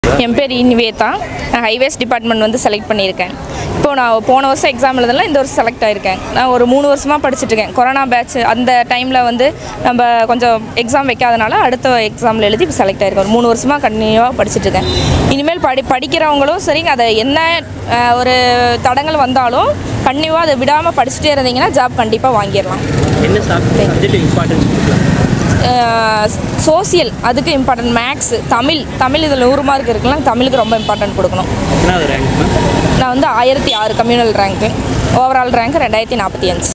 என் பேர் நிவேதா. நான் highways department வந்து செலக்ட் பண்ணியிருக்கேன். இப்போது நான் போன வருஷம் எக்ஸாம் எழுதலாம், இந்த வருஷம் செலக்ட் ஆகியிருக்கேன். நான் ஒரு 3 வருஷமாக படிச்சுட்ருக்கேன். கொரோனா பேட்ச் அந்த டைமில் வந்து நம்ம கொஞ்சம் எக்ஸாம் வைக்காதனால அடுத்த எக்ஸாமில் எழுதி இப்போ செலக்ட் ஆகிருக்கேன். ஒரு 3 வருஷமாக கண்டினியூவாக படிச்சுட்ருக்கேன். இனிமேல் படிக்கிறவங்களும் சரி, அதை என்ன ஒரு தடங்கள் வந்தாலும் கண்டினியூவாக அதை விடாமல் படிச்சுட்டே இருந்தீங்கன்னா ஜாப் கண்டிப்பாக வாங்கிடலாம். என்ன சப்ஜெக்ட் இம்பார்ட்டன்ஸ் கொடுக்கலாம்? சோசியல் அதுக்கு இம்பார்ட்டன்ட், மேக்ஸ், தமிழ் இதில் 100 மார்க் இருக்குலாம், தமிழுக்கு ரொம்ப இம்பார்ட்டன்ட் கொடுக்கணும். என்ன ரேங்க்? நான் வந்து 1006 கம்யூனல் ரேங்க்கு, ஓவரால் ரேங்க் 2045.